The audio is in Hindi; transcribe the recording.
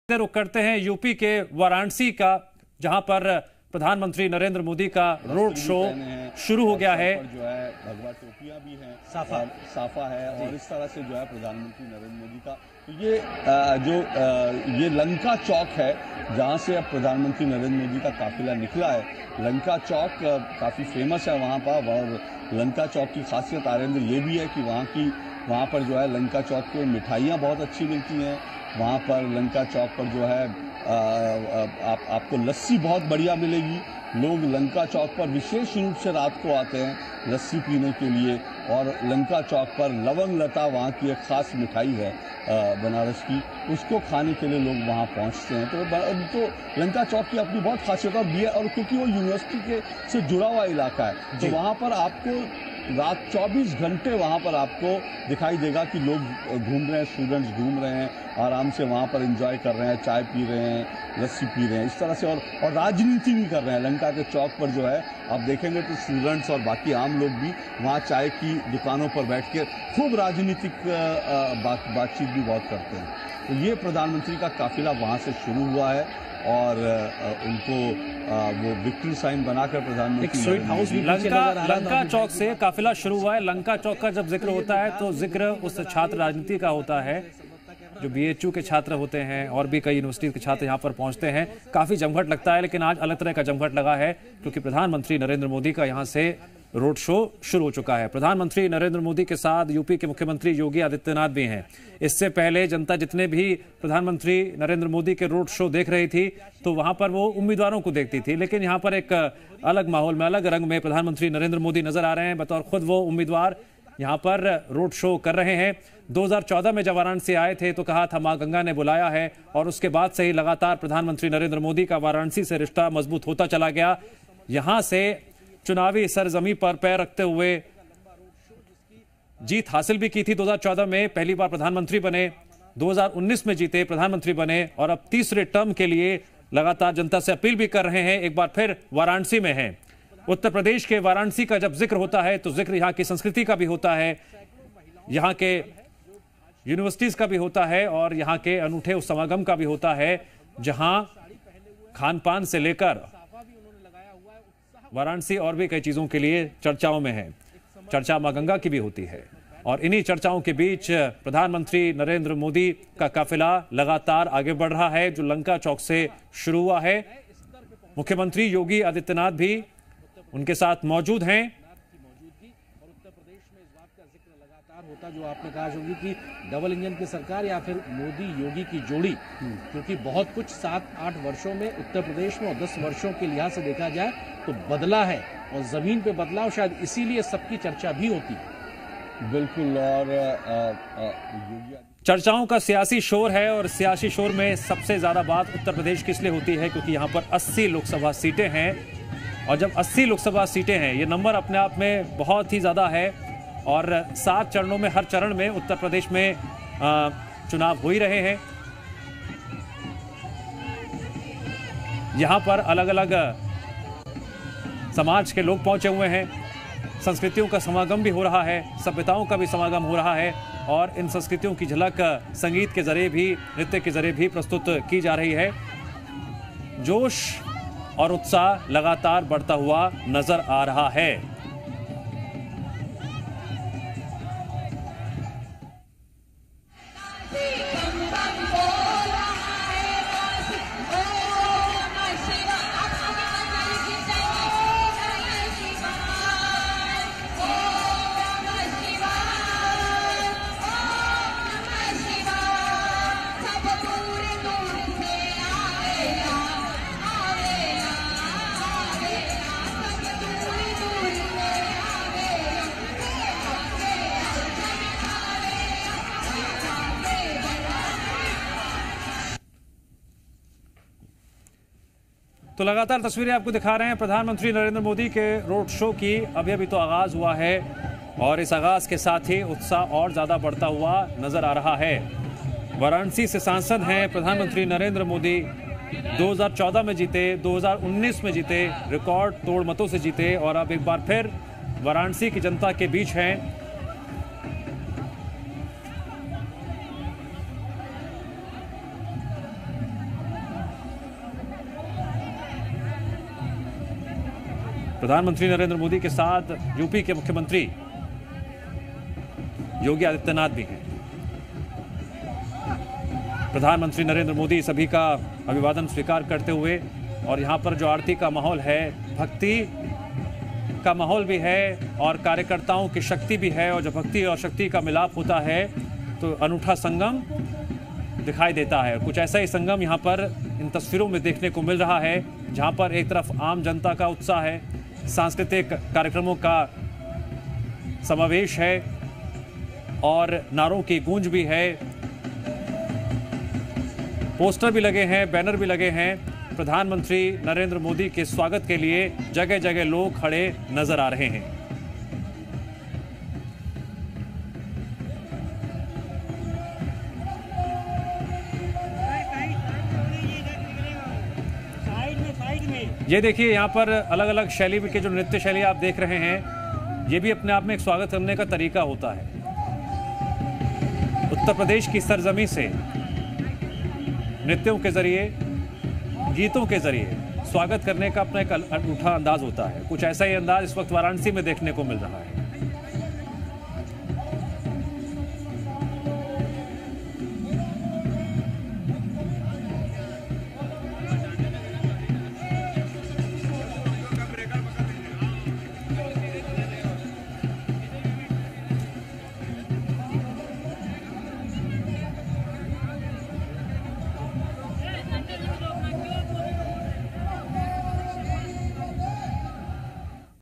रुख करते हैं यूपी के वाराणसी का, जहां पर प्रधानमंत्री नरेंद्र मोदी का रोड शो शुरू हो गया है। जो है भगवा टोपियां भी हैं, साफा है और इस तरह से जो है प्रधानमंत्री नरेंद्र मोदी का तो ये लंका चौक है जहां से अब प्रधानमंत्री नरेंद्र मोदी का काफिला निकला है। लंका चौक काफी फेमस है वहां पर, और लंका चौक की खासियत आरेंद्र ये भी है कि वहां पर जो है लंका चौक पे मिठाइयाँ बहुत अच्छी मिलती हैं। वहाँ पर लंका चौक पर जो है आपको लस्सी बहुत बढ़िया मिलेगी। लोग लंका चौक पर विशेष रूप से रात को आते हैं लस्सी पीने के लिए, और लंका चौक पर लवंग लता वहाँ की एक खास मिठाई है बनारस की, उसको खाने के लिए लोग वहाँ पहुँचते हैं। तो लंका चौक की अपनी बहुत खासियत और क्योंकि वो यूनिवर्सिटी से जुड़ा हुआ इलाका है, तो वहाँ पर आपको रात 24 घंटे वहाँ पर आपको दिखाई देगा कि लोग घूम रहे हैं, स्टूडेंट्स घूम रहे हैं, आराम से वहाँ पर एंजॉय कर रहे हैं, चाय पी रहे हैं, लस्सी पी रहे हैं, इस तरह से और राजनीति भी कर रहे हैं। लंका के चौक पर जो है आप देखेंगे तो स्टूडेंट्स और बाकी आम लोग भी वहाँ चाय की दुकानों पर बैठ के खूब राजनीतिक बातचीत भी बहुत करते हैं। तो ये प्रधानमंत्री का काफिला वहाँ से शुरू हुआ है और उनको वो विक्ट्री साइन बनाकर प्रधानमंत्री स्वीट हाउस भी लंका चौक से काफिला शुरू हुआ है। लंका चौक का जब जिक्र होता है तो जिक्र उस छात्र राजनीति का होता है, जो बीएचयू के छात्र होते हैं और भी कई यूनिवर्सिटी के छात्र यहाँ पर पहुंचते हैं। काफी जमघट लगता है, लेकिन आज अलग तरह का जमघट लगा है क्योंकि प्रधानमंत्री नरेंद्र मोदी का यहाँ से रोड शो शुरू हो चुका है। प्रधानमंत्री नरेंद्र मोदी के साथ यूपी के मुख्यमंत्री योगी आदित्यनाथ भी हैं। इससे पहले जनता जितने भी प्रधानमंत्री नरेंद्र मोदी के रोड शो देख रही थी तो वहां पर वो उम्मीदवारों को देखती थी, लेकिन यहाँ पर एक अलग माहौल में, अलग रंग में प्रधानमंत्री नरेंद्र मोदी नजर आ रहे हैं। बतौर खुद वो उम्मीदवार यहाँ पर रोड शो कर रहे हैं। 2014 में जब वाराणसी आए थे तो कहा था मां गंगा ने बुलाया है, और उसके बाद से ही लगातार प्रधानमंत्री नरेंद्र मोदी का वाराणसी से रिश्ता मजबूत होता चला गया। यहां से चुनावी सरजमी पर पैर रखते हुए जीत हासिल भी की थी। 2014 में पहली बार प्रधानमंत्री बने, 2019 में जीते, प्रधानमंत्री बने, और अब तीसरे टर्म के लिए लगातार जनता से अपील भी कर रहे हैं। एक बार फिर वाराणसी में हैं। उत्तर प्रदेश के वाराणसी का जब जिक्र होता है तो जिक्र यहाँ की संस्कृति का भी होता है, यहाँ के यूनिवर्सिटीज का भी होता है, और यहाँ के अनूठे उस समागम का भी होता है जहां खान पान से लेकर वाराणसी और भी कई चीजों के लिए चर्चाओं में है। चर्चा मां गंगा की भी होती है, और इन्हीं चर्चाओं के बीच प्रधानमंत्री नरेंद्र मोदी का काफिला लगातार आगे बढ़ रहा है, जो लंका चौक से शुरू हुआ है। मुख्यमंत्री योगी आदित्यनाथ भी उनके साथ मौजूद हैं। उत्तर प्रदेश में इस बात का जिक्र लगातार होता, जो आपने कहा होगी कि डबल इंजन की सरकार या फिर मोदी योगी की जोड़ी, क्योंकि बहुत कुछ 7-8 वर्षों में उत्तर प्रदेश में और 10 वर्षों के लिहाज से देखा जाए तो बदला है, और जमीन पे बदलाव शायद इसीलिए सबकी चर्चा भी होती है। बिल्कुल, और चर्चाओं का सियासी शोर है, और सियासी शोर में सबसे ज्यादा बात उत्तर प्रदेश की इसलिए होती है क्योंकि यहाँ पर 80 लोकसभा सीटें हैं, और जब 80 लोकसभा सीटें हैं, ये नंबर अपने आप में बहुत ही ज्यादा है, और 7 चरणों में, हर चरण में उत्तर प्रदेश में चुनाव हो ही रहे हैं। यहां पर अलग अलग समाज के लोग पहुंचे हुए हैं, संस्कृतियों का समागम भी हो रहा है, सभ्यताओं का भी समागम हो रहा है, और इन संस्कृतियों की झलक संगीत के जरिए भी, नृत्य के जरिए भी प्रस्तुत की जा रही है। जोश और उत्साह लगातार बढ़ता हुआ नजर आ रहा है। तो लगातार तस्वीरें आपको दिखा रहे हैं प्रधानमंत्री नरेंद्र मोदी के रोड शो की। अभी अभी तो आगाज हुआ है, और इस आगाज के साथ ही उत्साह और ज्यादा बढ़ता हुआ नजर आ रहा है। वाराणसी से सांसद हैं प्रधानमंत्री नरेंद्र मोदी। 2014 में जीते, 2019 में जीते, रिकॉर्ड तोड़ मतों से जीते, और अब एक बार फिर वाराणसी की जनता के बीच हैं। प्रधानमंत्री नरेंद्र मोदी के साथ यूपी के मुख्यमंत्री योगी आदित्यनाथ भी हैं। प्रधानमंत्री नरेंद्र मोदी सभी का अभिवादन स्वीकार करते हुए, और यहाँ पर जो आरती का माहौल है, भक्ति का माहौल भी है और कार्यकर्ताओं की शक्ति भी है, और जब भक्ति और शक्ति का मिलाप होता है तो अनूठा संगम दिखाई देता है। कुछ ऐसा ही संगम यहाँ पर इन तस्वीरों में देखने को मिल रहा है, जहाँ पर एक तरफ आम जनता का उत्साह है, सांस्कृतिक कार्यक्रमों का समावेश है और नारों की गूंज भी है, पोस्टर भी लगे हैं, बैनर भी लगे हैं। प्रधानमंत्री नरेंद्र मोदी के स्वागत के लिए जगह जगह लोग खड़े नजर आ रहे हैं। ये देखिए, यहाँ पर अलग अलग शैली के जो नृत्य शैली आप देख रहे हैं, ये भी अपने आप में एक स्वागत करने का तरीका होता है। उत्तर प्रदेश की सरजमी से नृत्यों के जरिए, गीतों के जरिए स्वागत करने का अपना एक अनूठा अंदाज होता है। कुछ ऐसा ही अंदाज इस वक्त वाराणसी में देखने को मिल रहा है।